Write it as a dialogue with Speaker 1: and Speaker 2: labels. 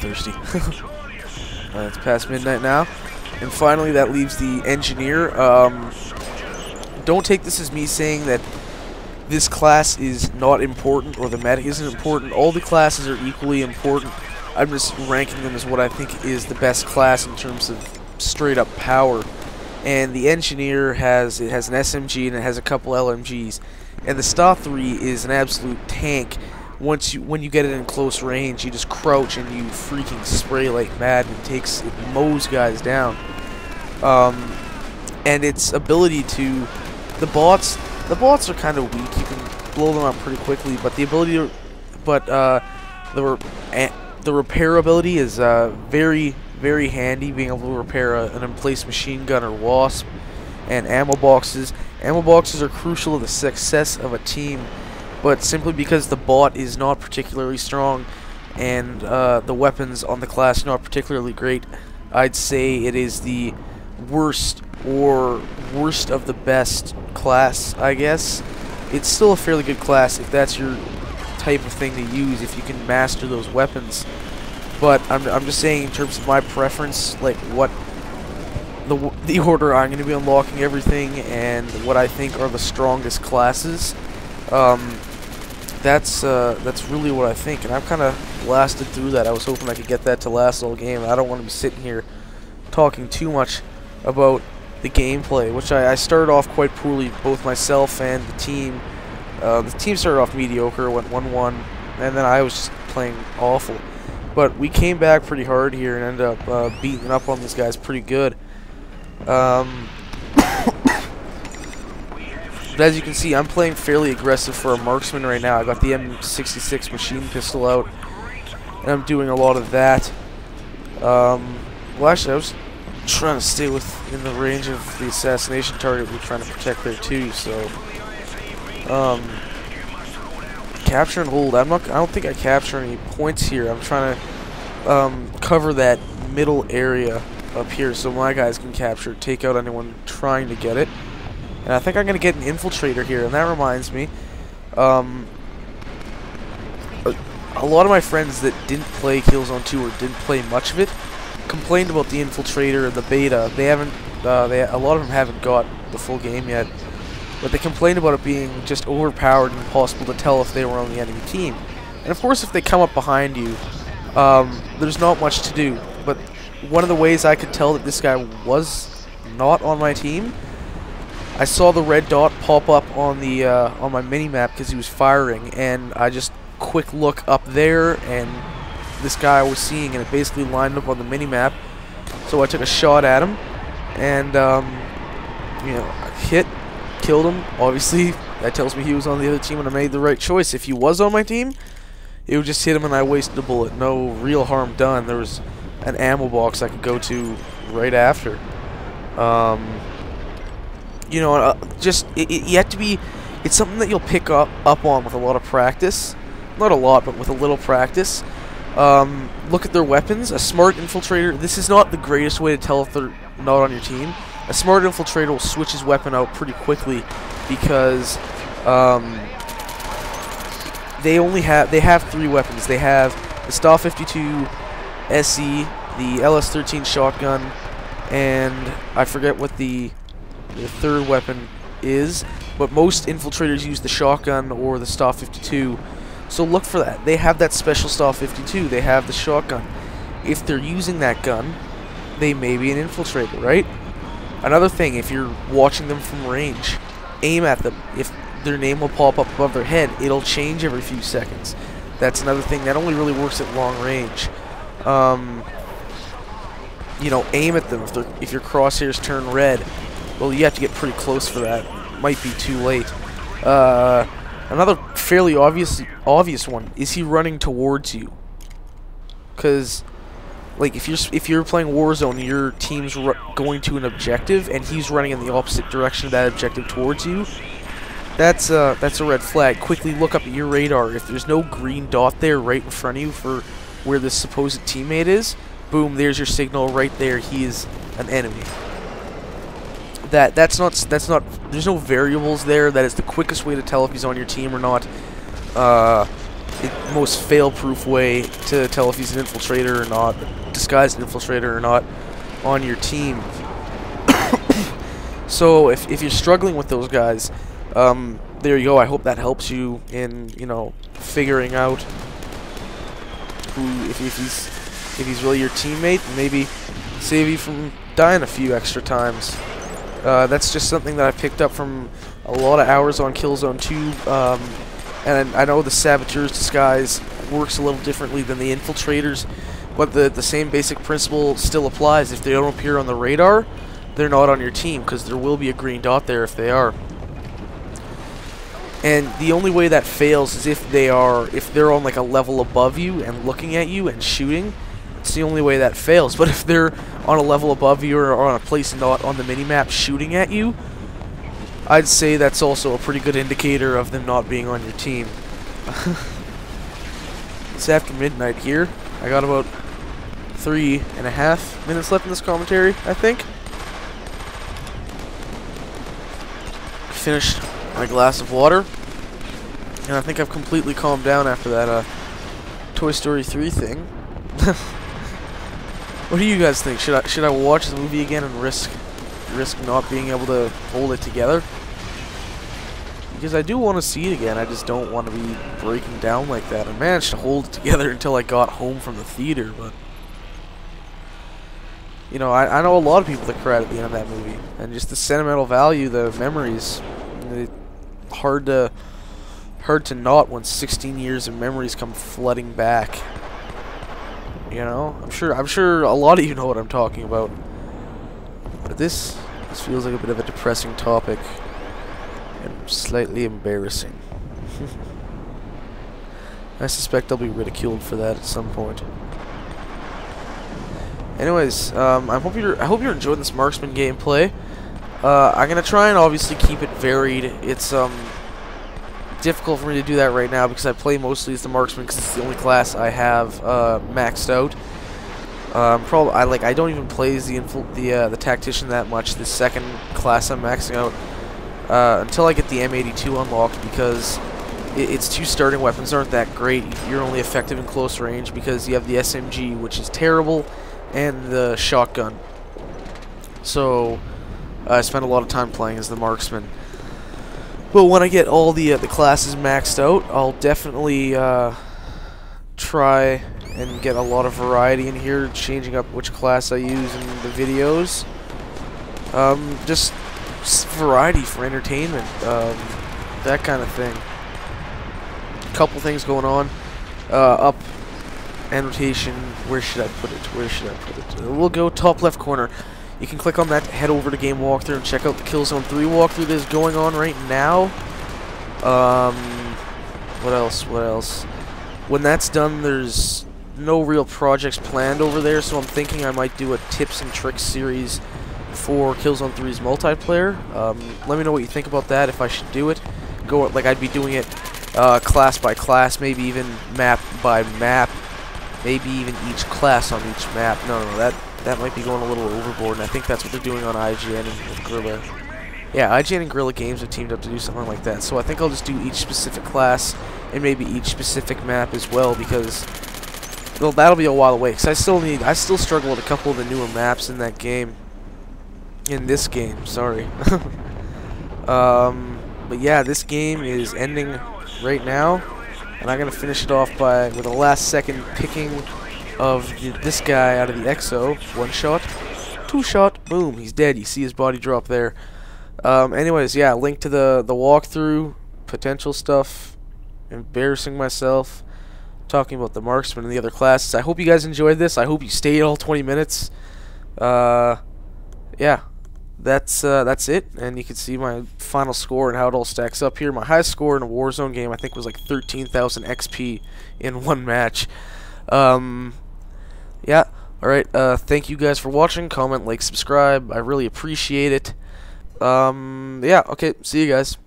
Speaker 1: thirsty. It's past midnight now. And finally, that leaves the engineer. Don't take this as me saying that this class is not important or the meta isn't important. All the classes are equally important. I'm just ranking them as what I think is the best class in terms of straight up power. And the engineer has an SMG and it has a couple LMGs. And the Star 3 is an absolute tank. When you get it in close range, you just crouch and you freaking spray like mad, and it mows guys down. And its ability to the bots are kind of weak. You can blow them up pretty quickly, but the ability to, the repair ability is very, very handy. Being able to repair an in-place machine gun or wasp, and ammo boxes. Ammo boxes are crucial to the success of a team. But simply because the bot is not particularly strong and the weapons on the class not particularly great, I'd say it is the worst of the best class, I guess. It's still a fairly good class if that's your type of thing to use, if you can master those weapons. But I'm just saying in terms of my preference, like what the order I'm going to be unlocking everything and what I think are the strongest classes. That's really what I think, and I've kind of blasted through that. I was hoping I could get that to last all game. I don't want to be sitting here talking too much about the gameplay, which I started off quite poorly, both myself and the team. The team started off mediocre, went 1-1, and then I was just playing awful. But we came back pretty hard here and ended up beating up on these guys pretty good. But as you can see, I'm playing fairly aggressive for a marksman right now. I got the M66 machine pistol out, and I'm doing a lot of that. Well, actually, I was trying to stay within the range of the assassination target we're trying to protect there too. So, capture and hold. I don't think I capture any points here. I'm trying to cover that middle area up here so my guys can capture, take out anyone trying to get it. And I think I'm going to get an infiltrator here, and that reminds me, a lot of my friends that didn't play Killzone 2 or didn't play much of it complained about the infiltrator and the beta. They haven't, a lot of them haven't got the full game yet, but they complained about it being just overpowered and impossible to tell if they were on the enemy team. And of course, if they come up behind you, there's not much to do. But one of the ways I could tell that this guy was not on my team, I saw the red dot pop up on the on my mini-map because he was firing, and I just quick look up there, and this guy I was seeing, and it basically lined up on the mini-map. So I took a shot at him, and you know, hit, killed him. Obviously, that tells me he was on the other team, and I made the right choice. If he was on my team, it would just hit him, and I wasted a bullet. No real harm done. There was an ammo box I could go to right after. You know, you have to be. It's something that you'll pick up on with a lot of practice. Not a lot, but with a little practice. Look at their weapons. A smart infiltrator. This is not the greatest way to tell if they're not on your team. A smart infiltrator will switch his weapon out pretty quickly because they have 3 weapons. They have the Star 52 SE, the LS13 shotgun, and I forget what the third weapon is, but most infiltrators use the shotgun or the Star 52. So look for that. They have that special Star 52. They have the shotgun. If they're using that gun, they may be an infiltrator, right? Another thing, if you're watching them from range, aim at them. If their name will pop up above their head, it'll change every few seconds. That's another thing that only really works at long range. You know, aim at them. If your crosshairs turn red, well, you have to get pretty close for that. Might be too late. Another fairly obvious one, is he running towards you? Because, like, if you're playing Warzone and your team's going to an objective and he's running in the opposite direction of that objective towards you, that's a red flag. Quickly look up at your radar. If there's no green dot there right in front of you for where this supposed teammate is, boom, there's your signal right there. He is an enemy. That's not. There's no variables there. That is the quickest way to tell if he's on your team or not. most fail-proof way to tell if he's an infiltrator or not, disguised infiltrator or not, on your team. So if you're struggling with those guys, there you go. I hope that helps you in, you know, figuring out who, if he's really your teammate, and maybe save you from dying a few extra times. That's just something that I picked up from a lot of hours on Killzone 2. And I know the Saboteur's disguise works a little differently than the infiltrators, but the same basic principle still applies. If they don't appear on the radar, they're not on your team, because there will be a green dot there if they are. And the only way that fails is if they're on like a level above you and looking at you and shooting. It's the only way that fails. But if they're on a level above you or on a place not on the minimap shooting at you, I'd say that's also a pretty good indicator of them not being on your team. It's after midnight here. I got about 3.5 minutes left in this commentary, I think. Finished my glass of water, and I think I've completely calmed down after that Toy Story 3 thing. What do you guys think? Should I watch the movie again and risk not being able to hold it together? Because I do want to see it again. I just don't want to be breaking down like that. I managed to hold it together until I got home from the theater, but you know, I know a lot of people that cried at the end of that movie, and just the sentimental value, the memories, hard to not when 16 years of memories come flooding back. You know, I'm sure a lot of you know what I'm talking about. But this feels like a bit of a depressing topic and slightly embarrassing. I suspect I'll be ridiculed for that at some point. Anyways, I hope you're enjoying this marksman gameplay. I'm gonna try and obviously keep it varied. It's difficult for me to do that right now because I play mostly as the marksman because it's the only class I have maxed out. I don't even play as the tactician that much. The second class I'm maxing out until I get the M82 unlocked, because its two starting weapons aren't that great. You're only effective in close range because you have the SMG, which is terrible, and the shotgun. So I spent a lot of time playing as the marksman. But when I get all the classes maxed out, I'll definitely try and get a lot of variety in here, changing up which class I use in the videos. Just variety for entertainment, that kind of thing. Couple things going on. Up annotation. Where should I put it? We'll go top left corner. You can click on that to head over to Game Walkthrough and check out the Killzone 3 walkthrough that is going on right now. What else? When that's done, there's no real projects planned over there, so I'm thinking I might do a tips and tricks series for Killzone 3's multiplayer. Let me know what you think about that, if I should do it. I'd be doing it class by class, maybe even map by map, maybe even each class on each map. No, that might be going a little overboard, and I think that's what they're doing on IGN and Guerrilla. Yeah, IGN and Guerrilla Games have teamed up to do something like that, so I think I'll just do each specific class and maybe each specific map as well, because, well, that'll be a while away, because I still struggle with a couple of the newer maps in that game. In this game, sorry. But yeah, this game is ending right now, and I'm gonna finish it off with a last second picking of this guy out of the EXO. 1 shot, 2 shot, boom, he's dead. You see his body drop there. Anyways, yeah, link to the walkthrough, potential stuff, embarrassing myself, talking about the marksman and the other classes. I hope you guys enjoyed this. I hope you stayed all 20 minutes. Yeah, that's it, and you can see my final score and how it all stacks up here. My highest score in a Warzone game, I think, was like 13,000 XP in 1 match. Yeah, alright, thank you guys for watching. Comment, like, subscribe. I really appreciate it. Yeah, okay, see you guys.